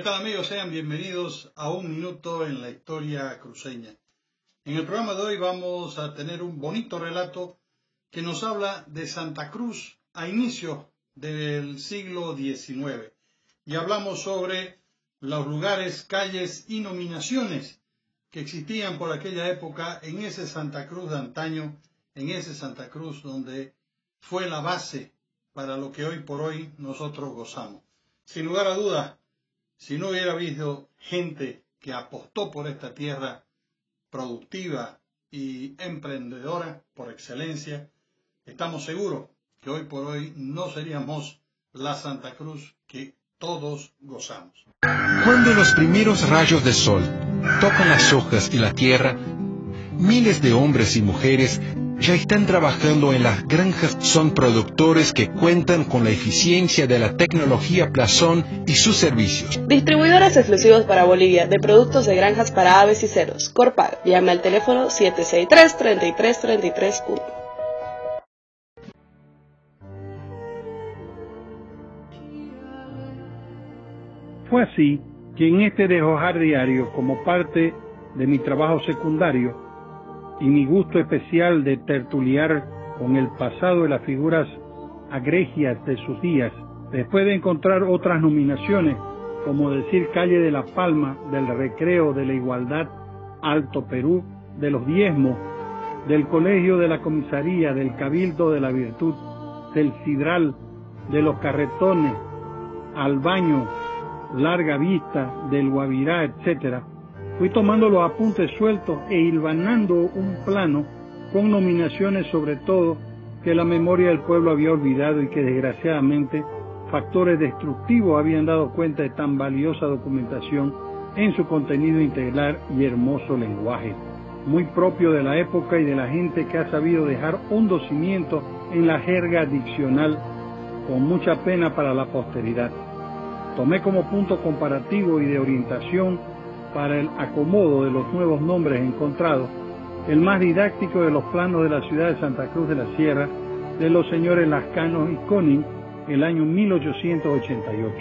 tal amigos? Sean bienvenidos a Un Minuto en la Historia Cruceña. En el programa de hoy vamos a tener un bonito relato que nos habla de Santa Cruz a inicios del siglo XIX. Y hablamos sobre los lugares, calles y nominaciones que existían por aquella época en ese Santa Cruz de antaño, en ese Santa Cruz donde fue la base para lo que hoy por hoy nosotros gozamos. Sin lugar a dudas, si no hubiera habido gente que apostó por esta tierra productiva y emprendedora por excelencia, estamos seguros que hoy por hoy no seríamos la Santa Cruz que todos gozamos. Cuando los primeros rayos del sol tocan las hojas y la tierra, miles de hombres y mujeres ya están trabajando en las granjas. Son productores que cuentan con la eficiencia de la tecnología Plazón y sus servicios. Distribuidores exclusivos para Bolivia de productos de granjas para aves y cerdos. Corpal. Llame al teléfono 763-33331. Fue así que en este deshojar diario, como parte de mi trabajo secundario, y mi gusto especial de tertuliar con el pasado de las figuras agregias de sus días, después de encontrar otras nominaciones, como decir Calle de la Palma, del Recreo, de la Igualdad, Alto Perú, de los Diezmos, del Colegio de la Comisaría, del Cabildo de la Virtud, del Sidral, de los Carretones, Albaño, Larga Vista, del Guavirá, etcétera, fui tomando los apuntes sueltos e hilvanando un plano con nominaciones sobre todo que la memoria del pueblo había olvidado y que desgraciadamente factores destructivos habían dado cuenta de tan valiosa documentación en su contenido integral y hermoso lenguaje, muy propio de la época y de la gente que ha sabido dejar hondo cimiento en la jerga diccional con mucha pena para la posteridad. Tomé como punto comparativo y de orientación para el acomodo de los nuevos nombres encontrados, el más didáctico de los planos de la ciudad de Santa Cruz de la Sierra, de los señores Lascano y Conin, el año 1888.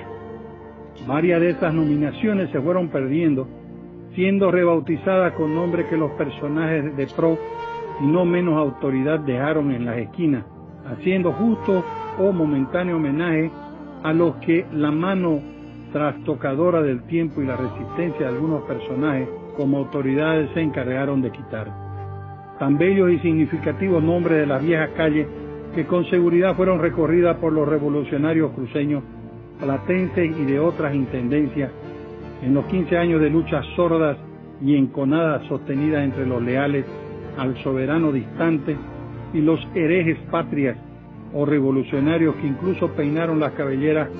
Varias de estas nominaciones se fueron perdiendo, siendo rebautizadas con nombres que los personajes de pro y no menos autoridad dejaron en las esquinas, haciendo justo o momentáneo homenaje a los que la mano trastocadora del tiempo y la resistencia de algunos personajes como autoridades se encargaron de quitar. Tan bellos y significativos nombres de las viejas calles que con seguridad fueron recorridas por los revolucionarios cruceños, platenses y de otras intendencias en los 15 años de luchas sordas y enconadas sostenidas entre los leales al soberano distante y los herejes patrias o revolucionarios que incluso peinaron las cabelleras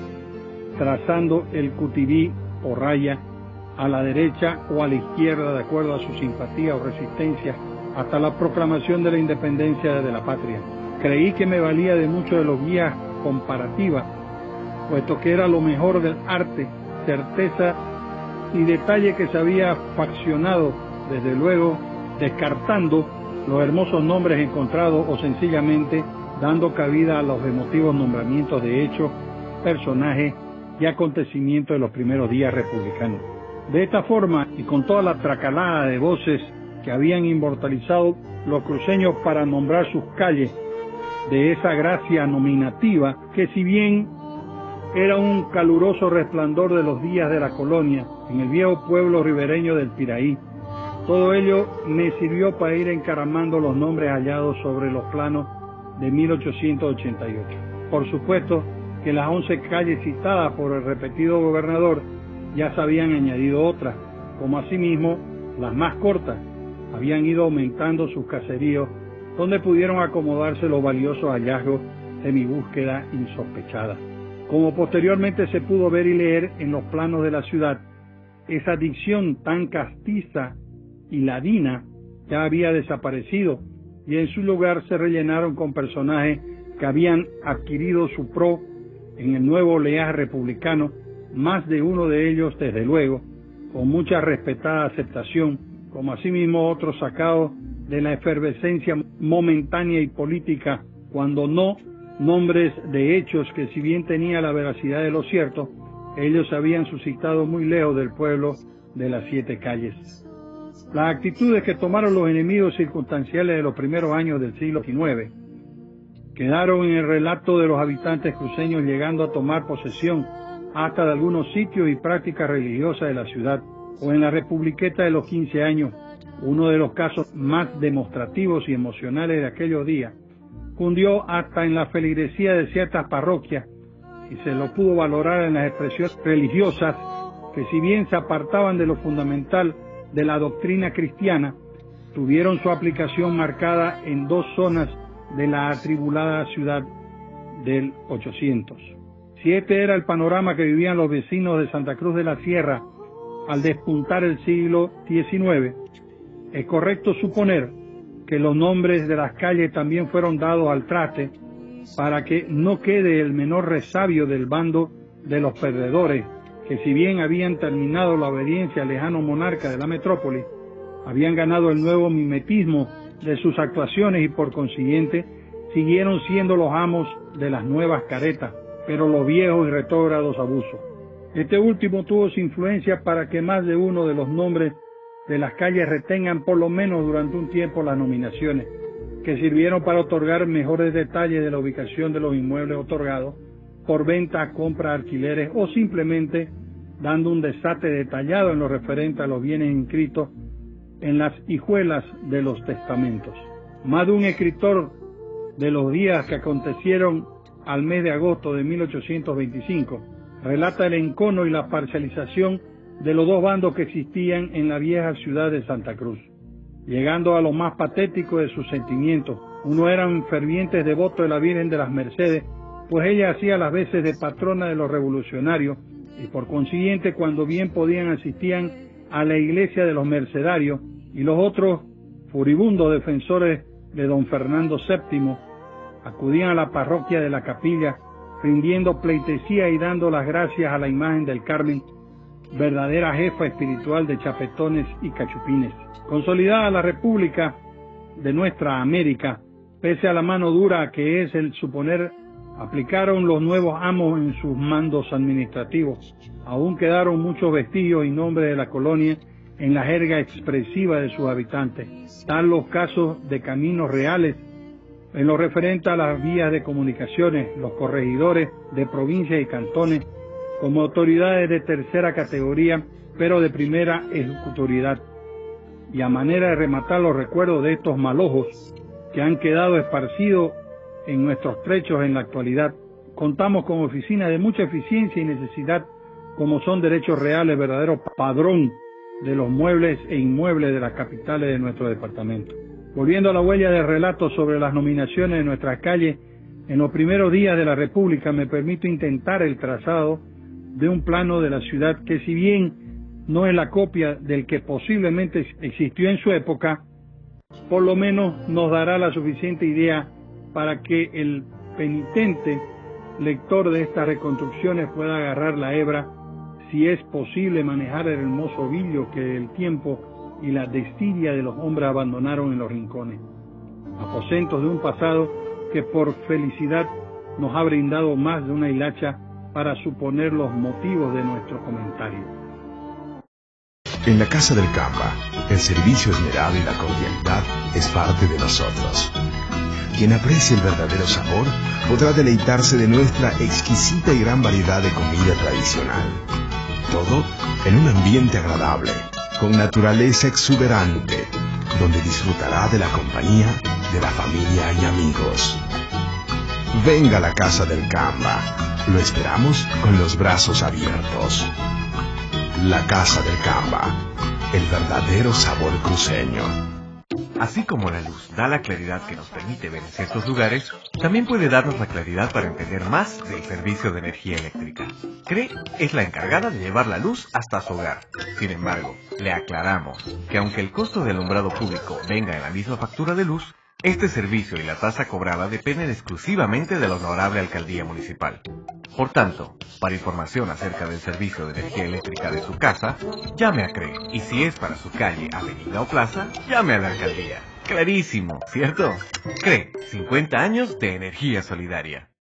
trazando el cutibí o raya a la derecha o a la izquierda de acuerdo a su simpatía o resistencia hasta la proclamación de la independencia de la patria. Creí que me valía de mucho de los guías comparativas, puesto que era lo mejor del arte, certeza y detalle que se había faccionado, desde luego descartando los hermosos nombres encontrados o sencillamente dando cabida a los emotivos nombramientos de hechos, personajes y acontecimientos de los primeros días republicanos. De esta forma, y con toda la tracalada de voces que habían inmortalizado los cruceños para nombrar sus calles, de esa gracia nominativa, que si bien era un caluroso resplandor de los días de la colonia, en el viejo pueblo ribereño del Piraí, todo ello me sirvió para ir encaramando los nombres hallados sobre los planos de 1888. Por supuesto, que las 11 calles citadas por el repetido gobernador ya se habían añadido otras, como asimismo las más cortas habían ido aumentando sus caseríos, donde pudieron acomodarse los valiosos hallazgos de mi búsqueda insospechada. Como posteriormente se pudo ver y leer en los planos de la ciudad, esa dicción tan castiza y ladina ya había desaparecido y en su lugar se rellenaron con personajes que habían adquirido su pro en el nuevo oleaje republicano, más de uno de ellos, desde luego, con mucha respetada aceptación, como asimismo otros sacados de la efervescencia momentánea y política, cuando no nombres de hechos que si bien tenía la veracidad de lo cierto, ellos se habían suscitado muy lejos del pueblo de las 7 calles. Las actitudes que tomaron los enemigos circunstanciales de los primeros años del siglo XIX quedaron en el relato de los habitantes cruceños, llegando a tomar posesión hasta de algunos sitios y prácticas religiosas de la ciudad, o en la Republiqueta de los 15 años, uno de los casos más demostrativos y emocionales de aquellos días. Cundió hasta en la feligresía de ciertas parroquias y se lo pudo valorar en las expresiones religiosas que, si bien se apartaban de lo fundamental de la doctrina cristiana, tuvieron su aplicación marcada en 2 zonas de la atribulada ciudad del 800. Si este era el panorama que vivían los vecinos de Santa Cruz de la Sierra al despuntar el siglo XIX, es correcto suponer que los nombres de las calles también fueron dados al traste para que no quede el menor resabio del bando de los perdedores, que si bien habían terminado la obediencia al lejano monarca de la metrópoli, habían ganado el nuevo mimetismo de sus actuaciones y por consiguiente siguieron siendo los amos de las nuevas caretas, pero los viejos y retrógrados abusos. Este último tuvo su influencia para que más de uno de los nombres de las calles retengan por lo menos durante un tiempo las nominaciones, que sirvieron para otorgar mejores detalles de la ubicación de los inmuebles otorgados por venta, compra, alquileres o simplemente dando un desate detallado en lo referente a los bienes inscritos en las hijuelas de los testamentos. Más de un escritor de los días que acontecieron al mes de agosto de 1825 relata el encono y la parcialización de los 2 bandos que existían en la vieja ciudad de Santa Cruz, llegando a lo más patético de sus sentimientos. Uno eran fervientes devotos de la Virgen de las Mercedes, pues ella hacía las veces de patrona de los revolucionarios, y por consiguiente, cuando bien podían, asistían a la iglesia de los mercedarios, y los otros furibundos defensores de don Fernando VII acudían a la parroquia de la Capilla, rindiendo pleitesía y dando las gracias a la imagen del Carmen, verdadera jefa espiritual de chapetones y cachupines. Consolidada la República de nuestra América, pese a la mano dura que es el suponer, aplicaron los nuevos amos en sus mandos administrativos. Aún quedaron muchos vestigios y nombres de la colonia en la jerga expresiva de sus habitantes. Tal los casos de caminos reales en lo referente a las vías de comunicaciones, los corregidores de provincias y cantones como autoridades de tercera categoría, pero de primera ejecutoriedad. Y a manera de rematar los recuerdos de estos malojos que han quedado esparcidos en nuestros trechos en la actualidad, contamos con oficinas de mucha eficiencia y necesidad, como son Derechos Reales, verdadero padrón de los muebles e inmuebles de las capitales de nuestro departamento. Volviendo a la huella del relato sobre las nominaciones de nuestras calles, en los primeros días de la República me permito intentar el trazado de un plano de la ciudad que, si bien no es la copia del que posiblemente existió en su época, por lo menos nos dará la suficiente idea para que el penitente lector de estas reconstrucciones pueda agarrar la hebra, si es posible manejar el hermoso ovillo que el tiempo y la desidia de los hombres abandonaron en los rincones, aposentos de un pasado que por felicidad nos ha brindado más de una hilacha para suponer los motivos de nuestro comentario. En la Casa del Camba, el servicio esmerado y la cordialidad es parte de nosotros. Quien aprecie el verdadero sabor podrá deleitarse de nuestra exquisita y gran variedad de comida tradicional. Todo en un ambiente agradable, con naturaleza exuberante, donde disfrutará de la compañía de la familia y amigos. Venga a la Casa del Camba, lo esperamos con los brazos abiertos. La Casa del Camba, el verdadero sabor cruceño. Así como la luz da la claridad que nos permite ver en ciertos lugares, también puede darnos la claridad para entender más del servicio de energía eléctrica. CRE es la encargada de llevar la luz hasta su hogar. Sin embargo, le aclaramos que aunque el costo de alumbrado público venga en la misma factura de luz, este servicio y la tasa cobrada dependen exclusivamente de la honorable alcaldía municipal. Por tanto, para información acerca del servicio de energía eléctrica de su casa, llame a CRE. Y si es para su calle, avenida o plaza, llame a la alcaldía. Clarísimo, ¿cierto? CRE, 50 años de energía solidaria.